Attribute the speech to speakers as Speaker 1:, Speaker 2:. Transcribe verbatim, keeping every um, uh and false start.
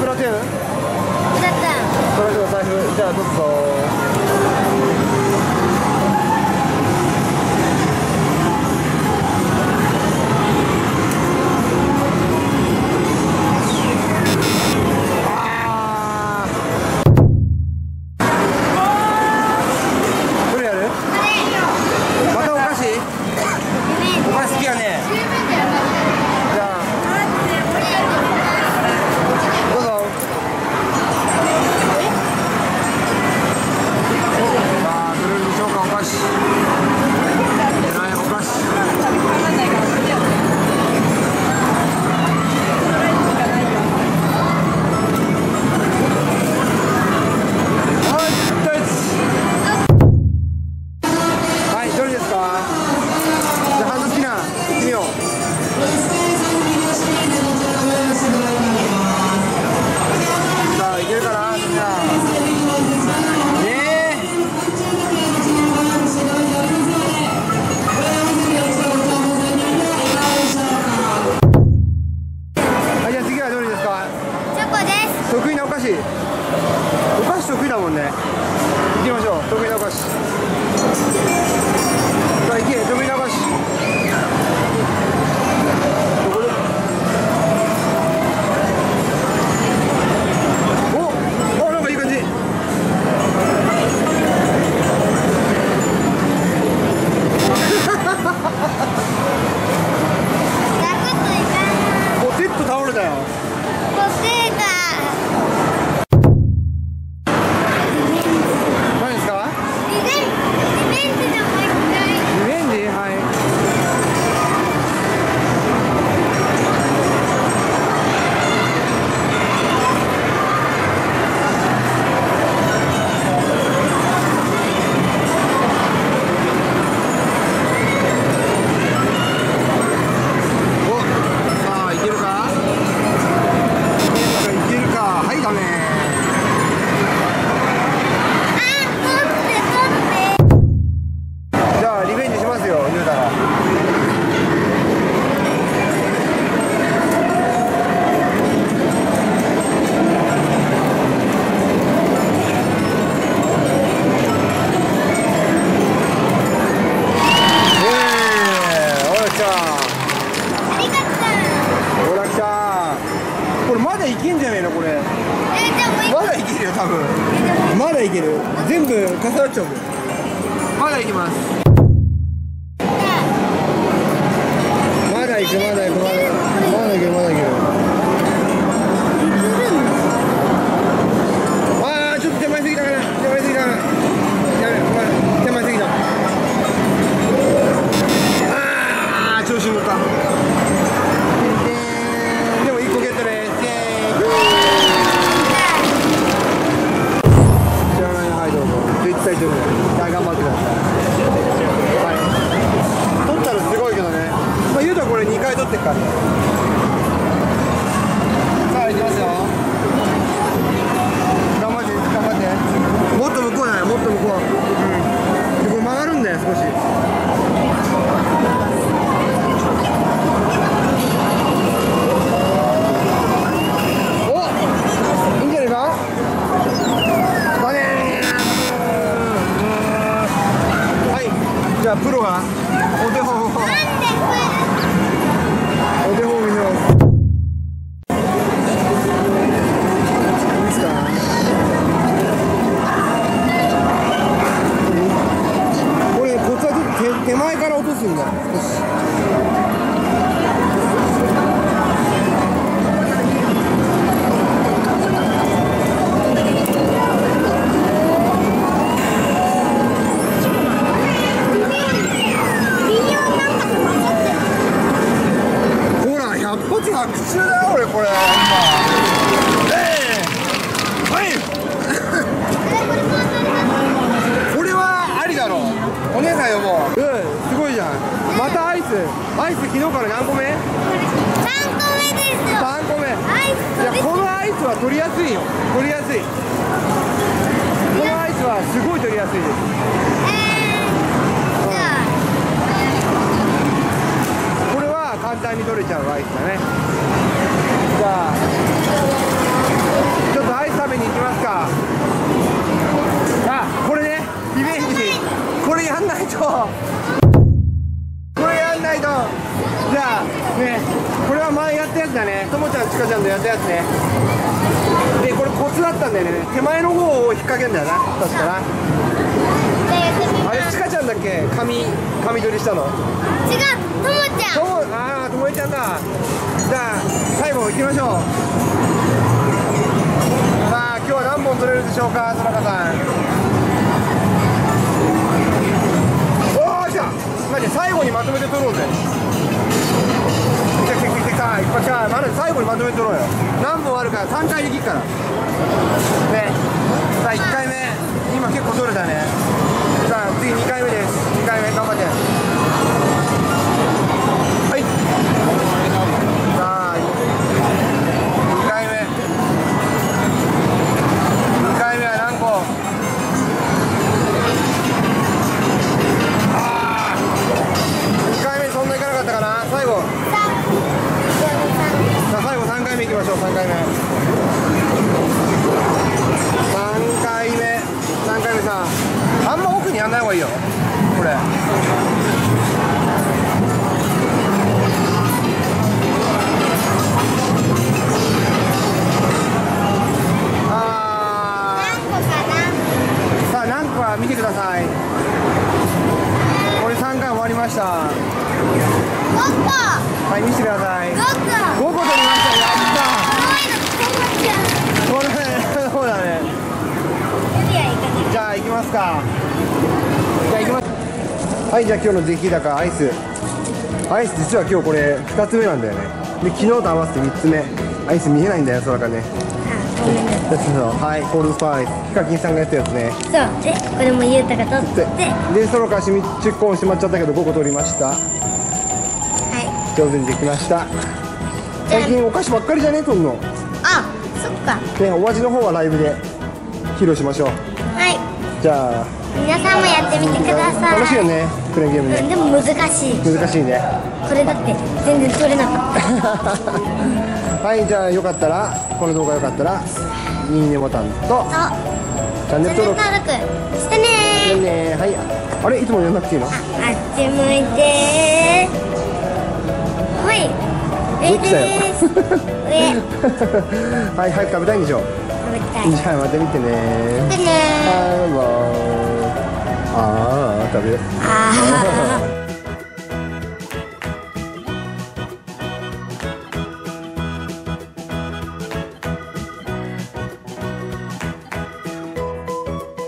Speaker 1: プラトゥーン？
Speaker 2: だった。
Speaker 1: これの財布、じゃあどうぞ。得意なお菓子、お菓子得意だもんね。行きましょう。得意なお菓子、さあ行け。得意なお菓子どこで？おお、なんかいい感じ。ポテッと倒れたよ。まだいけんじゃねえのこれ。まだいけるよ多分。まだいける。全部重なっちゃう。まだいきます。まだいく、まだいく、まだいく、まだいける、まだいける。ああ、ちょっと手前すぎたかな。手前すぎたかな。やべ、ごめん、手前すぎた。ああ、調子に乗った。でもいっこゲットです。はい、頑張ってください。はい、取ったらすごいけどね。まあ言うとこれにかい取ってっから。さあ行きますよ。頑張って頑張って。もっと向こうだよ。もっと向こう。うん。でこれ曲がるんだよ少し。お、いいんじゃないか。じゃあプロがお手本をお手本を見よう。いいですか？これコツはちょっと 手, 手前から落とすんだ。少し。白昼だよ俺これ。ええはいこれはありだろ。お姉さん呼ぼう。うん、すごいじゃん。またアイス。アイス昨日から何個目？
Speaker 2: さんこめですよ。
Speaker 1: さんこめ。
Speaker 2: アイス。
Speaker 1: いやこのアイスは取りやすいよ。取りやすい。このアイスはすごい取りやすいです。
Speaker 2: えー、じゃあ
Speaker 1: これは簡単に取れちゃうアイスだね。じゃあやつね。でこれコツだったんだよね。手前の方を引っ掛けるんだよな、確かな。あれちかちゃんだっけ、髪髪取りしたの。
Speaker 2: 違う、ともちゃん。
Speaker 1: とも、ああともえちゃんだ。じゃあ最後行きましょう。さあ今日は何本取れるでしょうか、田中さん。おお来た。マジで最後にまとめて取ろうぜ。来た来た来た来た、いっぱい来た。まだ最後にまとめて取ろうよ。何本あるからさんかいできるからね。さあいっかいめ、今結構取れたね。さあ次にかいめです。にかいめ頑張って。はい。さあにかいめ、にかいめは何個。ああにかいめそんないかなかったかな。最後さあ最後さんかいめいきましょう。さんかいめさんかいめさんかいめさ、あんま奥にやんない方がいいよこれ。あ
Speaker 2: 何個かな。
Speaker 1: ーさあ何個か見てください。これさんかい終わりました。
Speaker 2: ごこ。
Speaker 1: はい見せてください。
Speaker 2: ごこ。
Speaker 1: ごこ取りました。やった
Speaker 2: 可愛いのともちゃん。
Speaker 1: これそうだね。
Speaker 2: 指はいかない。
Speaker 1: じゃあ行きますか。じゃあ行きます。はい、じゃあ今日の出来高アイス。アイス実は今日これふたつめなんだよね。で昨日と合わせてみっつめ。アイス見えないんだよ、そらかね。
Speaker 2: ごめんなさい。
Speaker 1: そうそう、はい、コールドスパイス。ヒカキンさんがやったやつね。
Speaker 2: そう、で、これもゆうたが取って。
Speaker 1: で、で、そのかしみちゅっこんしまっちゃったけどごこ取りました。
Speaker 2: は
Speaker 1: 上手にできました。最近お菓子ばっかりじゃねえとんの。
Speaker 2: い。あ、そっか。
Speaker 1: で、お味の方はライブで披露しましょう。
Speaker 2: はい。
Speaker 1: じゃあ、
Speaker 2: 皆さんもやってみてください。
Speaker 1: 楽しいよね、クレーンゲームね。
Speaker 2: うん、でも難しい。
Speaker 1: 難しいね。
Speaker 2: これだって全然取れなかった。
Speaker 1: はい、じゃあよかったら、この動画よかったら、いいねボタンと、
Speaker 2: あ、
Speaker 1: チャンネル登録
Speaker 2: 登録してね
Speaker 1: してね。はい、あれ、いつもやんなくていいの？
Speaker 2: ー。あっち向いてー。ほい。
Speaker 1: どっちだよ。
Speaker 2: 上。
Speaker 1: はい、早く食べたいんでしょ。
Speaker 2: 食べたい。
Speaker 1: じゃあまた見てね。
Speaker 2: 見てねー。
Speaker 1: バイバイ。ああ、食べよう。
Speaker 2: あー。